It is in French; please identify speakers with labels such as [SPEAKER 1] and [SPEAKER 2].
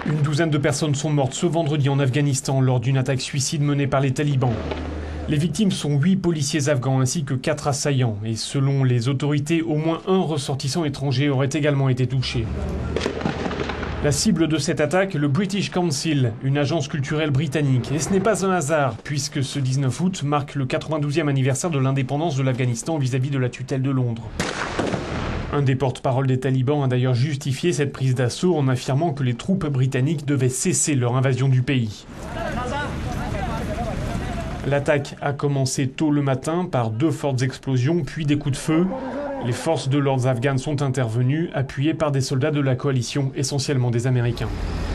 [SPEAKER 1] Une douzaine de personnes sont mortes ce vendredi en Afghanistan lors d'une attaque suicide menée par les talibans. Les victimes sont 8 policiers afghans ainsi que 4 assaillants. Et selon les autorités, au moins un ressortissant étranger aurait également été touché. La cible de cette attaque, le British Council, une agence culturelle britannique. Et ce n'est pas un hasard, puisque ce 19 août marque le 92e anniversaire de l'indépendance de l'Afghanistan vis-à-vis de la tutelle de Londres. Un des porte-parole des talibans a d'ailleurs justifié cette prise d'assaut en affirmant que les troupes britanniques devaient cesser leur invasion du pays. L'attaque a commencé tôt le matin par 2 fortes explosions puis des coups de feu. Les forces de l'ordre afghanes sont intervenues, appuyées par des soldats de la coalition, essentiellement des Américains.